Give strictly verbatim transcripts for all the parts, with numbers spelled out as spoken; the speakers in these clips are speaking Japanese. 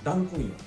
弾痕岩。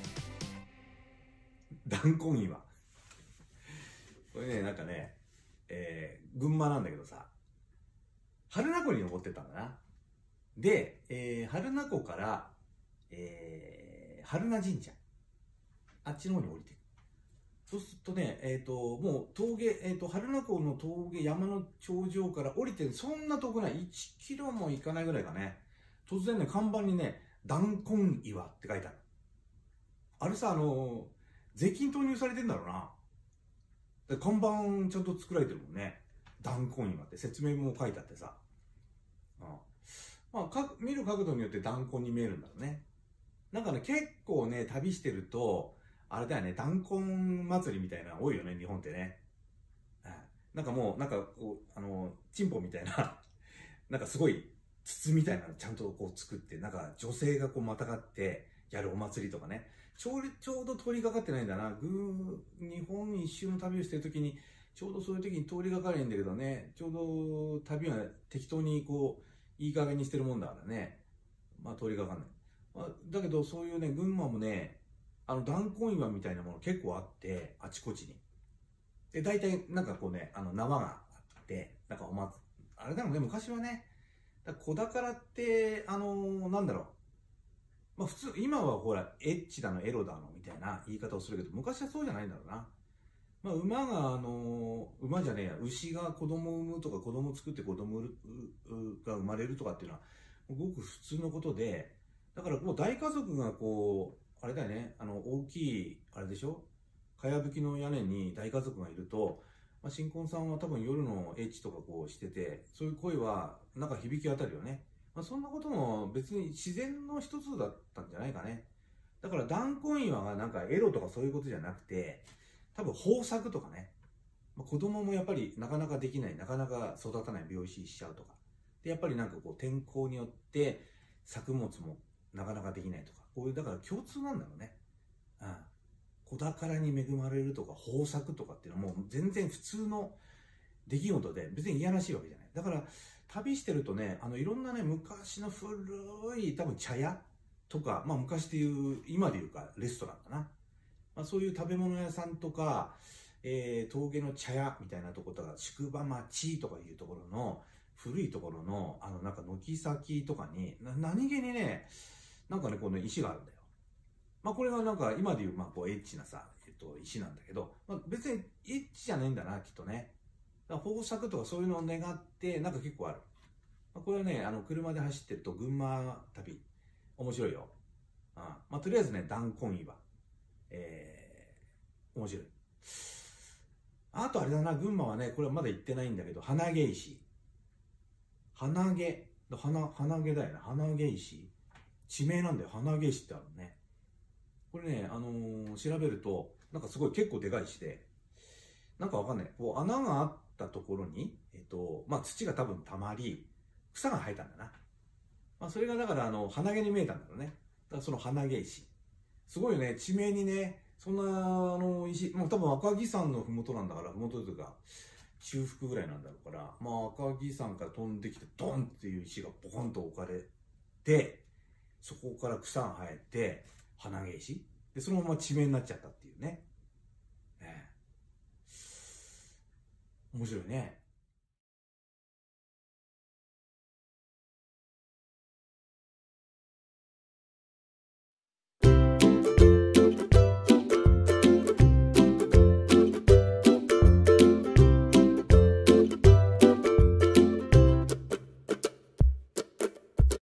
弾痕岩。これね、なんかね、えー、群馬なんだけどさ、榛名湖に登ってったんだな。で、えー、榛名湖から、えー、榛名神社。あっちの方に降りていく。そうするとね、えっ、ー、と、もう峠、えっ、ー、と、榛名湖の峠、山の頂上から降りて、そんな遠くない、いちキロも行かないぐらいかね。突然ね、看板にね、弾痕岩って書いてある。あれさ、あのー、税金投入されてんだろうな。で看板ちゃんと作られてるもんね。弾痕岩って説明も書いてあってさ。うん、まあか、見る角度によって弾痕に見えるんだろうね。なんかね、結構ね、旅してると、あれだよね、弾痕祭りみたいなの多いよね、日本ってね。うん、なんかもう、なんかこう、あの、チンポみたいな、なんかすごい筒みたいなのちゃんとこう作って、なんか女性がこうまたがってやるお祭りとかね。ちょうちょうど通りがかってないんだな。ぐー、日本一周の旅をしてるときに、ちょうどそういう時に通りがかれんだけどね、ちょうど旅は適当にこう、いい加減にしてるもんだからね。まあ通りがかんない。まあ、だけどそういうね、群馬もね、あの弾痕岩みたいなもの結構あって、あちこちに。で、大体なんかこうね、あの縄があって、なんかおま、あれだろうね、昔はね、だ子宝って、あのー、なんだろう。まあ普通、今はほら、エッチだの、エロだの、みたいな言い方をするけど、昔はそうじゃないんだろうな。まあ馬が、あのー、馬じゃねえや、牛が子供を産むとか、子供を作って子供が生まれるとかっていうのは、ごく普通のことで、だからもう大家族がこう、あれだよね、あの、大きい、あれでしょ、かやぶきの屋根に大家族がいると、まあ、新婚さんは多分夜のエッチとかこうしてて、そういう声はなんか響き渡るよね。まあ、そんなことも別に自然の一つだったんじゃないかね。だから弾痕岩がなんかエロとかそういうことじゃなくて、多分豊作とかね。まあ、子供もやっぱりなかなかできない、なかなか育たない、病死しちゃうとか。で、やっぱりなんかこう天候によって作物もなかなかできないとか。こういう、だから共通なんだろうね。うん。子宝に恵まれるとか豊作とかっていうのはもう全然普通の出来事で別に嫌らしいわけじゃない。だから旅してるとね、あのいろんなね、昔の古い多分茶屋とか、まあ昔でいう、今でいうかレストランかな。まあそういう食べ物屋さんとか、えー、峠の茶屋みたいなところとか、宿場町とかいうところの、古いところの、あのなんか軒先とかに、な何気にね、なんかね、この石があるんだよ。まあこれがなんか今でいうまあこうエッチなさ、えっと石なんだけど、まあ別にエッチじゃないんだな、きっとね。だから豊作とかそういうのを願って、なんか結構ある。まあ、これはね、あの車で走ってると群馬旅、面白いよ。あまあとりあえずね、弾痕岩。えー、面白い。あとあれだな、群馬はね、これはまだ行ってないんだけど、花毛石。花毛。花、花毛だよね。花毛石。地名なんだよ。花毛石ってあるね。これね、あのー、調べると、なんかすごい結構でかい石で、なんかわかんない。こう穴があったところに、えっと、まあ土が多分溜まり、草が生えたんだな。まあそれがだからあの、鼻毛に見えたんだろうね。だからその鼻毛石。すごいよね。地名にね、そんな、あの、石、もう多分赤城山のふもとなんだから、ふもとというか、中腹ぐらいなんだろうから、まあ赤城山から飛んできて、ドンっていう石がポコンと置かれて、そこから草が生えて、花毛石で、そのまま地名になっちゃったっていうね。ええ、面白いね。